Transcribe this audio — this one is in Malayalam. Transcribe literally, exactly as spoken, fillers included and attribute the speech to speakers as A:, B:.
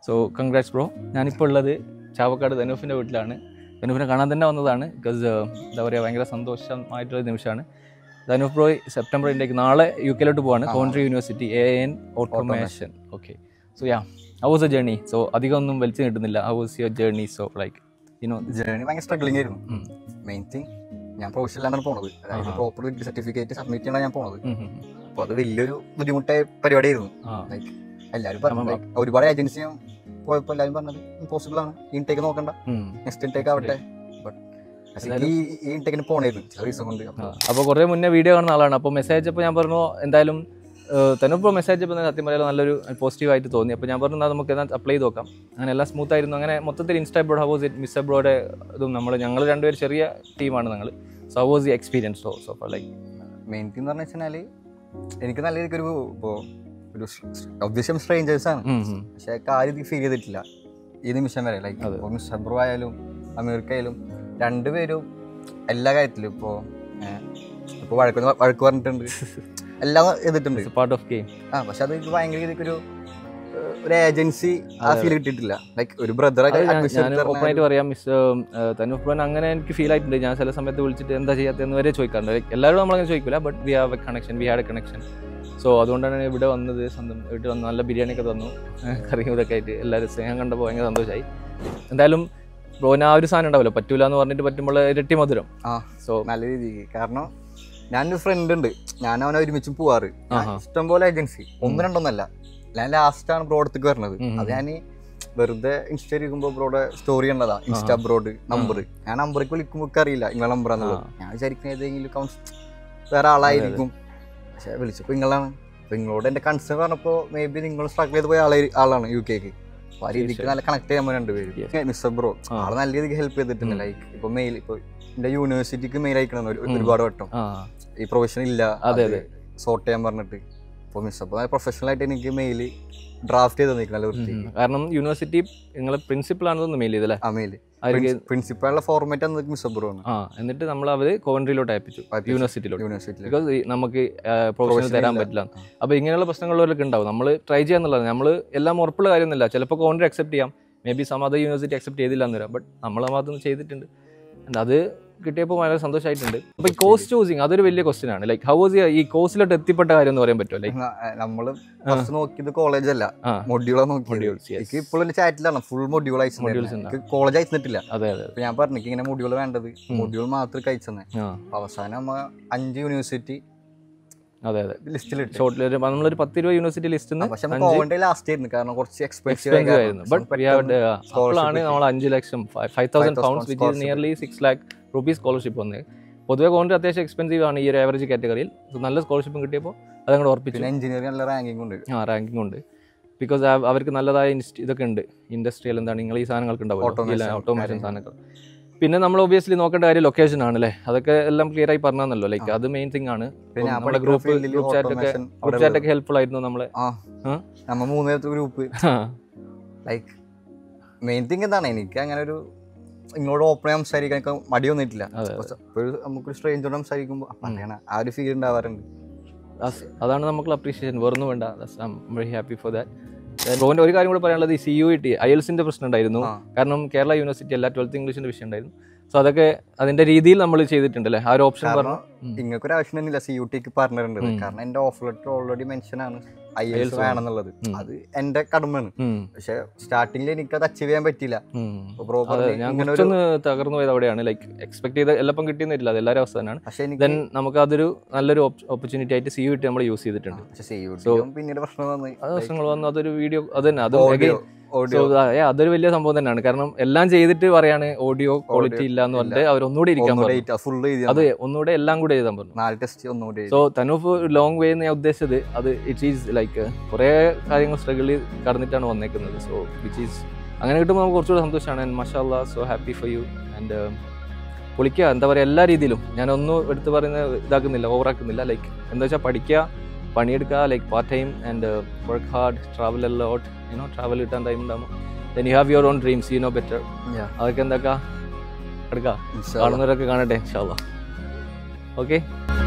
A: So congrats bro. ഞാനിപ്പോൾ ഉള്ളത് ചാവക്കാട് ധനൂഫിൻ്റെ വീട്ടിലാണ്. ധനൂഫിനെ കാണാൻ തന്നെ വന്നതാണ്. ബിക്കോസ് എന്താ പറയുക, ഭയങ്കര സന്തോഷമായിട്ടുള്ള നിമിഷമാണ്. ധനൂഫ് ബ്രോ സെപ്റ്റംബർ ഇൻടേക്ക് നാളെ യു കെയിലോട്ട് പോവാണ്. കോൺട്രി യൂണിവേഴ്സിറ്റി എ എൻ automation. Okay, so ya how was a journey? So അധികം ഒന്നും വലിച്ചു കിട്ടുന്നില്ല. How was your journey? So like you know
B: journey ഭയങ്കര സ്ട്രഗ്ലിംഗ് ആയിരുന്നു. മെയിൻ തിങ് ഞാൻ പ്രൊഫഷനിലാണ് പോണത്. അതായത് പ്രോപ്പർ സർട്ടിഫിക്കറ്റ് സബ്മിറ്റ് ചെയ്യണം ഞാൻ പോണത്. അപ്പോൾ അത് വലിയൊരു ബുദ്ധിമുട്ടായ പരിപാടിയായിരുന്നു. ലൈക്ക് എല്ലാവരും പറഞ്ഞു, ഒരുപാട് ഏജൻസിയും പോയപ്പോൾ എല്ലാവരും പറഞ്ഞത് ഇമ്പോസിബിൾ ആണ്, ഇൻടേക്ക് നോക്കണ്ട, നെക്സ്റ്റ് ഇൻടേക്ക് ആവട്ടെ. ബട്ട് ഈ ഇൻടേക്കിന് പോണായിരുന്നു ചില റീസൺ കൊണ്ട്.
A: അപ്പോൾ കുറേ മുന്നേ വീഡിയോ കാണുന്ന ആളാണ്. അപ്പോൾ മെസ്സേജ് അപ്പോൾ ഞാൻ പറഞ്ഞു എന്തായാലും തനുപ്പോൾ മെസ്സേജ് ഇപ്പോൾ സത്യം പറയാൻ നല്ലൊരു പോസിറ്റീവായിട്ട് തോന്നി. അപ്പോൾ ഞാൻ പറഞ്ഞു നമുക്ക് എന്നാൽ അപ്ലൈ ചെയ്ത് നോക്കാം. അങ്ങനെ എല്ലാം സ്മൂത്ത് ആയിരുന്നു. അങ്ങനെ മൊത്തത്തിൽ Insta broad how was it? Mister ബ്രോയുടെ ഇതും നമ്മൾ ഞങ്ങൾ രണ്ടുപേരും ചെറിയ ടീമാണ് ഞങ്ങൾ. So how was the experience? So so like
B: main thing എന്ന് പറഞ്ഞു വെച്ചാൽ എനിക്ക് നല്ല രീതിക്കൊരു ഇപ്പോൾ ഒരു ഒബ്വിയസ്ലി സ്ട്രേഞ്ചേഴ്സ് ആണ്, പക്ഷേ കാര്യം ഫീൽ ചെയ്തിട്ടില്ല ഈ നിമിഷം വരെ. ലൈക്ക് ഇപ്പോൾ മിസ്റ്റർ ബ്രോ ആയാലും അമീർക്ക ആയാലും രണ്ടുപേരും എല്ലാ കാര്യത്തിലും ഇപ്പോൾ ഇപ്പോൾ വഴക്ക് വഴക്ക് പറഞ്ഞിട്ടുണ്ട്, എല്ലാം ചെയ്തിട്ടുണ്ട്,
A: പാർട്ട് ഓഫ് ഗെയിം.
B: ആ പക്ഷെ അത് ഭയങ്കര രീതിക്കൊരു ഒരു ഏജൻസി ആ ഫീൽ കിട്ടിയിട്ടില്ല. ലൈക്ക് ഒരു ബ്രദർ
A: ഓപ്പണായിട്ട് പറയാം, മിസ്റ്റർ തനൂഫ് ബ്രോ അങ്ങനെ എനിക്ക് ഫീൽ ആയിട്ടുണ്ട്. ഞാൻ ചില സമയത്ത് വിളിച്ചിട്ട് എന്താ ചെയ്യാത്തതെന്ന് വരെ ചോദിക്കാറുണ്ട്. ലൈക്ക് എല്ലാവരും നമ്മളങ്ങനെ ചോദിക്കില്ല, but we have a connection, we had a connection. So അതുകൊണ്ടാണ് ഇവിടെ വന്നത്. സ്വന്തം വീട്ടിൽ വന്ന് നല്ല ബിരിയാണിയൊക്കെ തന്നു, കറിയും ഇതൊക്കെ ആയിട്ട് എല്ലാവരും സ്നേഹം കണ്ടപ്പോൾ ഭയങ്കര സന്തോഷമായി. എന്തായാലും ബ്രോന് ആ ഒരു സാധനം ഉണ്ടാവില്ല, പറ്റൂല എന്ന് പറഞ്ഞിട്ട് പറ്റുമ്പോൾ ഇരട്ടി മധുരം.
B: ആ സോ നല്ല രീതിക്ക്. കാരണം ഞാനൊരു ഫ്രണ്ട് ഉണ്ട്, ഞാൻ അവനെ ഒരുമിച്ച് പോവാറ്. ഇഷ്ടംപോലെ ഏജൻസി, ഒന്ന് രണ്ടൊന്നല്ല. ഞാൻ ലാസ്റ്റാണ് ബ്രോ അടുത്തേക്ക് വരുന്നത്. അത് ഞാൻ വെറുതെ ഇൻസ്റ്റ ഇരിക്കുമ്പോൾ ബ്രോയുടെ സ്റ്റോറി ഉള്ളതാ, ഇൻസ്റ്റാ ബ്രോഡ് നമ്പർ. ഞാൻ നമ്പറേക്ക് വിളിക്കുമ്പോൾ അറിയില്ല നിങ്ങളെ നമ്പറാന്നുള്ളത്. ഞാൻ വിചാരിക്കുന്ന ഏതെങ്കിലും കൗൺസ് വേറെ ആളായിരിക്കും. പക്ഷെ വിളിച്ചപ്പോൾ നിങ്ങളാണ്. അപ്പോൾ നിങ്ങളോട് എൻ്റെ കൺസേൺ പറഞ്ഞപ്പോൾ മേ ബി നിങ്ങൾ സ്ട്രഗിൾ ചെയ്ത് പോയ ആളെ ആളാണ് യു കെക്ക്. അപ്പോൾ ആ രീതിക്ക് നല്ല കണക്ട് ചെയ്യാൻ പോയി രണ്ടുപേര്. മിസ്റ്റർ ബ്രോ ആളെ നല്ല രീതിക്ക് ഹെൽപ്പ് ചെയ്തിട്ടുണ്ട്. ലൈക്ക് ഇപ്പോൾ മെയിൽ ഇപ്പോൾ എൻ്റെ യൂണിവേഴ്സിറ്റിക്ക് മെയിൽ അയക്കണം ഒരുപാട് വട്ടം, ഈ പ്രൊഫഷൻ ഇല്ല സോർട്ട് ചെയ്യാൻ പറഞ്ഞിട്ട്. അപ്പോൾ മിസ് അപ്പോൾ പ്രൊഫഷണൽ ആയിട്ട് എനിക്ക് മെയിൽ ഡ്രാഫ്റ്റ് ചെയ്ത് തന്നിരിക്കണം വൃത്തി.
A: കാരണം യൂണിവേഴ്സിറ്റി നിങ്ങളെ പ്രിൻസിപ്പൾ ആണെന്ന് മെയിൽ ചെയ്തല്ലേ?
B: ആ മെയിൽ പ്രിൻസിപ്പളുടെ ഫോർമാറ്റ് ആണ് മിസ് ബ്രോ ആണ്.
A: ആ എന്നിട്ട് നമ്മൾ അവർ കോവൻട്രിയിലോട്ട് അയപ്പിച്ചു, യൂണിവേഴ്സിറ്റിയിലോട്ട്. യൂണിവേഴ്സിറ്റി ബിക്കോസ് നമുക്ക് പ്രൊഫഷണൽ തരാൻ പറ്റില്ല. അപ്പോൾ ഇങ്ങനെയുള്ള പ്രശ്നങ്ങളിലൊക്കെ ഉണ്ടാവും. നമ്മൾ ട്രൈ ചെയ്യാന്നുള്ളത് നമ്മൾ എല്ലാം ഉറപ്പുള്ള കാര്യമൊന്നുമില്ല. ചിലപ്പോൾ കോവൻട്രി അക്സെപ്റ്റ് ചെയ്യാം, maybe some other university accept ചെയ്തില്ല എന്ന് വരാം. ബട്ട് നമ്മൾ ആ ഭാഗത്തുനിന്ന് ചെയ്തിട്ടുണ്ട്. അത് കിട്ടിയപ്പോൾ വളരെ സന്തോഷമായിട്ടുണ്ട്. അപ്പോൾ ഈ കോഴ്സ് ചൂസിങ് അതൊരു വലിയ ക്വസ്റ്റ്യൻ ആണ്. ലൈക്ക് ഹൗ വാസ് ഈ കോഴ്സിലോട്ട് എത്തിപ്പെട്ട കാര്യം എന്ന് പറയാൻ പറ്റുമോ? ലൈക്ക്
B: നമ്മൾ ഫസ്റ്റ് നോക്കിയത് കോളേജ് അല്ല, മൊഡ്യൂളാണ് നോക്കിയത്. ഇപ്പോഴും ചാറ്റിലാണ് ഫുൾ മൊഡ്യൂൾ അയച്ചു, കോളേജ് അയച്ചിട്ടില്ല.
A: അതെ അതെ.
B: ഞാൻ പറഞ്ഞു ഇങ്ങനെ മൊഡ്യൂൾ വേണ്ടത്, മൊഡ്യൂൾ മാത്രം കഴിച്ചെന്നേ. അവസാനം നമ്മ അഞ്ച് യൂണിവേഴ്സിറ്റി
A: അതെ അതെ
B: ലിസ്റ്റിലിട്ട്
A: ഷോർട്ടിൽ നമ്മളൊരു പത്ത് ഇരുപത് യൂണിവേഴ്സിറ്റി ലിസ്റ്റ്
B: ലാസ്റ്റ് ആയിരുന്നു. കാരണം കുറച്ച്
A: എക്സ്പെൻസീവ് ആയിരുന്നു. ബട്ട് അപ്പോഴാണ് നമ്മൾ അഞ്ച് ലക്ഷം five thousand pounds which is nearly six lakh rupees scholarship വന്നത്. പൊതുവെ കോൺട്രി അത്യാവശ്യം എക്സ്പെൻസീവ് ആണ് ഈ ഒരു ആവറേജ് കാറ്റഗറിയിൽ. നല്ല സ്കോളർഷിപ്പും കിട്ടിയപ്പോൾ അതങ്ങോട്ട് ഉറപ്പിച്ചു.
B: എഞ്ചിനീയറിംഗ് നല്ല റാങ്കിങ് ഉണ്ട്.
A: ആ റാങ്കിങ് ഉണ്ട്. ബിക്കോസ് അവർക്ക് നല്ലതായ ഇതൊക്കെ ഉണ്ട്, ഇൻഡസ്ട്രിയൽ എന്താണ് നിങ്ങൾ ഈ സാധനങ്ങൾക്ക് ഉണ്ടാവും, ഓട്ടോമേഷൻ സാധനങ്ങൾ. പിന്നെ നമ്മൾ ഒബിയസ്ലി നോക്കേണ്ട കാര്യം ലൊക്കേഷൻ ആണ് അല്ലേ? അതൊക്കെ എല്ലാം ക്ലിയർ ആയി പറഞ്ഞല്ലോ. ലൈക്ക് അത് മെയിൻ തിങ് ആണ്. നമ്മുടെ ഗ്രൂപ്പ് ഗ്രൂപ്പ് ചാറ്റൊക്കെ ഗ്രൂപ്പ് ചാറ്റൊക്കെ ഹെൽപ്ഫുൾ ആയിരുന്നു നമ്മളെ.
B: നമ്മൾ മൂന്നേരത്തെ ഗ്രൂപ്പ് ലൈക്ക് മെയിൻ തിങ് എന്താണ്, എനിക്ക് അങ്ങനെ ഒരു ഇങ്ങോട്ട് ഓപ്പൺ ആയി സംസാരിക്കാൻ മടിയൊന്നിട്ടില്ല. നമുക്കൊരു സ്ട്രേഞ്ചോട് സംസാരിക്കുമ്പോൾ പറയണ ആ ഒരു ഫീൽ ഉണ്ടാവാറുണ്ട്.
A: അതാണ് നമുക്ക് അപ്രീഷിയേഷൻ, വേറൊന്നും വേണ്ട. I am very happy for that. ബ്രോന്റെ ഒരു കാര്യം കൂടെ പറയാനുള്ളത്, ഈ സി യു ഇ ടി ഐഎൽസിന്റെ പ്രശ്നം ഉണ്ടായിരുന്നു. കാരണം കേരള യൂണിവേഴ്സിറ്റി എല്ലാ ട്വൽത്ത് ഇംഗ്ലീഷിന്റെ വിഷയം ഉണ്ടായിരുന്നു. സോ അതൊക്കെ അതിന്റെ രീതിയിൽ നമ്മൾ ചെയ്തിട്ടുണ്ടല്ലേ? ആ ഒരു ഓപ്ഷൻ പറഞ്ഞു
B: നിങ്ങൾക്ക് ഒരു ആവശ്യം തന്നെയില്ല സി യു ടിക്ക് പറഞ്ഞിട്ടുണ്ട്. കാരണം എന്റെ ഓഫർ ലെറ്റർ ഓൾറെഡി മെൻഷൻ ആണ് ഐ എൽസ് വേണമെന്നുള്ളത്. അത് എന്റെ കടമയാണ്. പക്ഷെ സ്റ്റാർട്ടിങ്ങിൽ എനിക്ക് അത് അച്ചീവ് ചെയ്യാൻ പറ്റിയില്ല.
A: തകർന്നു പോയത് അവിടെയാണ്. ലൈക്ക് എക്സ്പെക്ട് ചെയ്ത എല്ലാം കിട്ടിയെന്നില്ല, അത് എല്ലാവരും അവസ്ഥ തന്നെയാണ്. പക്ഷേ ദെൻ നമുക്ക് അതൊരു നല്ലൊരു ഓപ്പർച്യൂണിറ്റി ആയിട്ട് സി യു ടി നമ്മൾ യൂസ് ചെയ്തിട്ടുണ്ട്.
B: പിന്നീട്
A: പ്രശ്നങ്ങൾ വന്നു. അതൊരു വീഡിയോ അത് തന്നെ അത് അതൊരു വലിയ സംഭവം തന്നെയാണ്. കാരണം എല്ലാം ചെയ്തിട്ട് പറയാണ് ഓഡിയോ ക്വാളിറ്റി ഇല്ല എന്ന് പറഞ്ഞിട്ട് അവർ ഒന്നുകൂടി ഇരിക്കാൻ പറഞ്ഞു. അത് ഒന്നുകൂടെ എല്ലാം കൂടെ എഴുതാൻ പറഞ്ഞു. സോ തനൂഫ് ലോങ് വേ എന്ന് ഞാൻ ഉദ്ദേശിച്ചത് അത് ഇറ്റ് ഈസ് ലൈക്ക് കുറേ കാര്യങ്ങൾ സ്ട്രഗിൾ കടന്നിട്ടാണ് വന്നേക്കുന്നത്. സോ വിച്ച് ഈസ് അങ്ങനെ കിട്ടുമ്പോൾ നമുക്ക് കുറച്ചുകൂടെ സന്തോഷമാണ്. ആൻഡ് മാഷാഅല്ലാഹ് so happy for you. And പൊളിക്കുക, എന്താ പറയുക, എല്ലാ രീതിയിലും ഞാനൊന്നും എടുത്ത് പറയുന്ന ഇതാക്കുന്നില്ല, ഓവറാക്കുന്നില്ല. ലൈക്ക് എന്താ വെച്ചാൽ പഠിക്കുക, പണിയെടുക്കുക, like part time and work hard, travel a lot, you know travel കിട്ടാൻ ടൈം ഉണ്ടാകുമ്പോൾ then you have your own dreams, you know better. അതൊക്കെ എന്താക്കാം എടുക്കാം, കാണുന്നവരൊക്കെ കാണട്ടെ ഇൻഷാ അല്ലാഹ്. ഓക്കെ.